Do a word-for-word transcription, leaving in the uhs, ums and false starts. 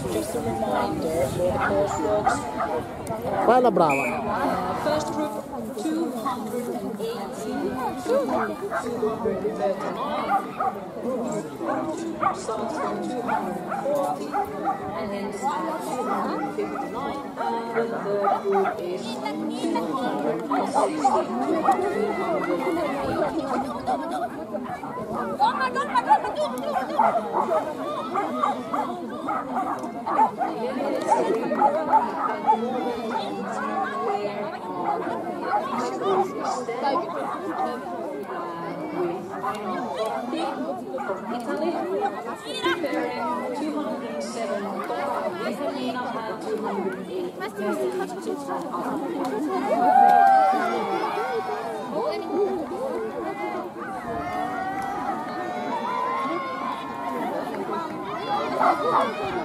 Just a reminder for the course works. Vai la brava. Uh, first group two hundred eighteen, two hundred thirty-nine, starts from two hundred forty and ends at two hundred fifty-nine. And the third group is two hundred sixty to two hundred eighty. Italy, preparing two hundred seven, Lithuania had two hundred eight. Thank you.